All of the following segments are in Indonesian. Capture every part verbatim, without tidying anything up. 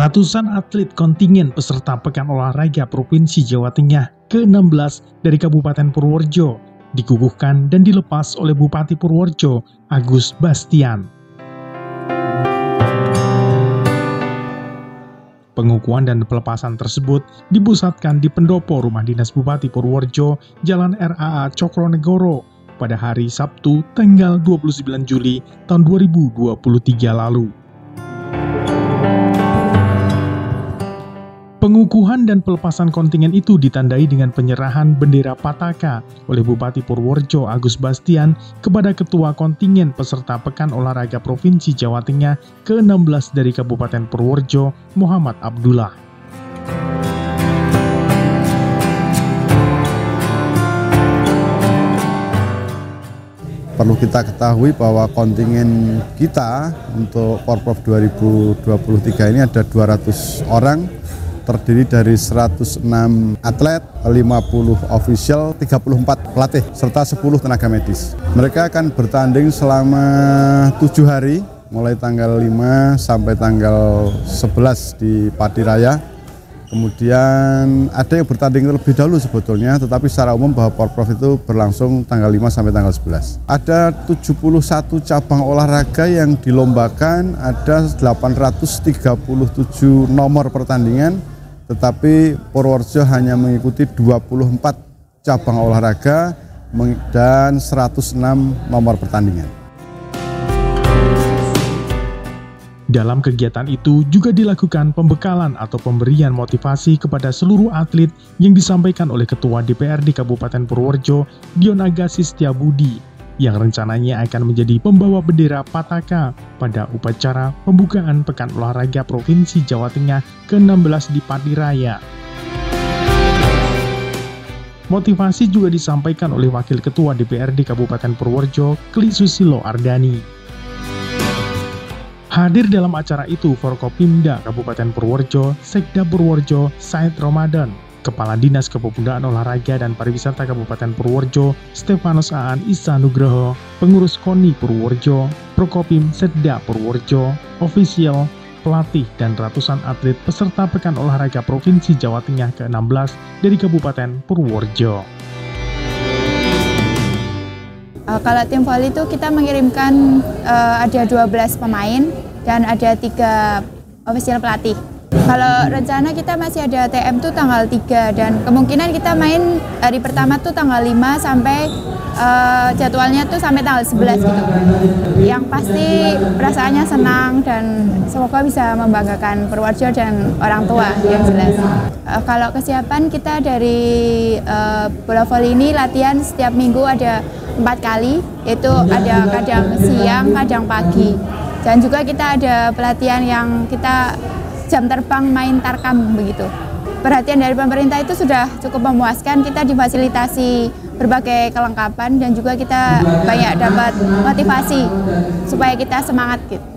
Ratusan atlet kontingen peserta Pekan Olahraga Provinsi Jawa Tengah ke enam belas dari Kabupaten Purworejo dikukuhkan dan dilepas oleh Bupati Purworejo, Agus Bastian. Pengukuhan dan pelepasan tersebut dipusatkan di pendopo Rumah Dinas Bupati Purworejo, Jalan R A A Cokronegoro, pada hari Sabtu tanggal dua puluh sembilan Juli tahun dua ribu dua puluh tiga lalu. Pengukuhan dan pelepasan kontingen itu ditandai dengan penyerahan bendera Pataka oleh Bupati Purworejo Agus Bastian kepada Ketua Kontingen peserta Pekan Olahraga Provinsi Jawa Tengah ke enam belas dari Kabupaten Purworejo, Muhammad Abdullah. Perlu kita ketahui bahwa kontingen kita untuk Porprov dua ribu dua puluh tiga ini ada dua ratus orang, terdiri dari seratus enam atlet, lima puluh official, tiga puluh empat pelatih, serta sepuluh tenaga medis. Mereka akan bertanding selama tujuh hari, mulai tanggal lima sampai tanggal sebelas di Padiraya. Kemudian ada yang bertanding terlebih dahulu sebetulnya, tetapi secara umum bahwa Porprov itu berlangsung tanggal lima sampai tanggal sebelas. Ada tujuh puluh satu cabang olahraga yang dilombakan, ada delapan ratus tiga puluh tujuh nomor pertandingan, tetapi Purworejo hanya mengikuti dua puluh empat cabang olahraga dan seratus enam nomor pertandingan. Dalam kegiatan itu juga dilakukan pembekalan atau pemberian motivasi kepada seluruh atlet yang disampaikan oleh Ketua D P R D Kabupaten Purworejo, Dion Agassi Setiabudi, yang rencananya akan menjadi pembawa bendera Pataka pada upacara pembukaan Pekan Olahraga Provinsi Jawa Tengah ke enam belas di Padiraya. Motivasi juga disampaikan oleh Wakil Ketua D P R D Kabupaten Purworejo, Kli Susilo Ardani. Hadir dalam acara itu Forkopimda Kabupaten Purworejo, Sekda Purworejo, Said Ramadan, Kepala Dinas Kepemudaan Olahraga dan Pariwisata Kabupaten Purworejo, Stefanus Aan Isa Nugroho, Pengurus KONI Purworejo, Prokopim Setda Purworejo, ofisial, pelatih, dan ratusan atlet peserta Pekan Olahraga Provinsi Jawa Tengah ke enam belas dari Kabupaten Purworejo. Uh, kalau tim voli itu kita mengirimkan uh, ada dua belas pemain dan ada tiga official pelatih. Kalau rencana kita masih ada T M tuh tanggal tiga dan kemungkinan kita main hari pertama tuh tanggal lima sampai uh, jadwalnya tuh sampai tanggal sebelas gitu. Yang pasti perasaannya senang dan semoga bisa membanggakan Purworejo dan orang tua yang jelas. Uh, kalau kesiapan kita dari uh, bola voli ini latihan setiap minggu ada empat kali, yaitu ada kadang siang, kadang pagi. Dan juga kita ada pelatihan yang kita jam terbang main tarkam begitu. Perhatian dari pemerintah itu sudah cukup memuaskan, kita difasilitasi berbagai kelengkapan dan juga kita banyak dapat motivasi supaya kita semangat gitu.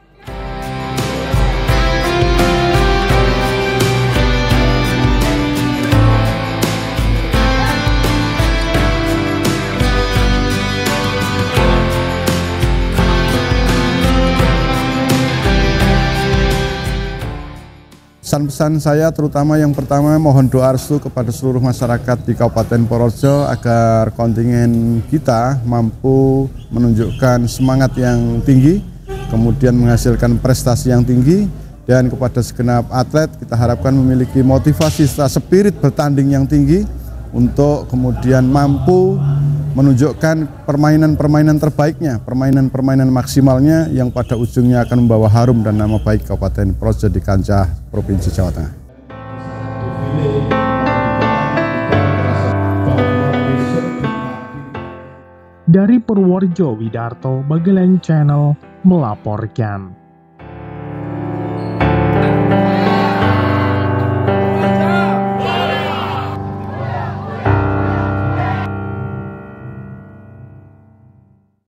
Pesan-pesan saya terutama yang pertama mohon doa restu kepada seluruh masyarakat di Kabupaten Purworejo agar kontingen kita mampu menunjukkan semangat yang tinggi, kemudian menghasilkan prestasi yang tinggi, dan kepada segenap atlet kita harapkan memiliki motivasi serta spirit bertanding yang tinggi untuk kemudian mampu menunjukkan permainan-permainan terbaiknya, permainan-permainan maksimalnya yang pada ujungnya akan membawa harum dan nama baik Kabupaten Purworejo di kancah Provinsi Jawa Tengah. Dari Purworejo, Widarto Bagelen Channel melaporkan.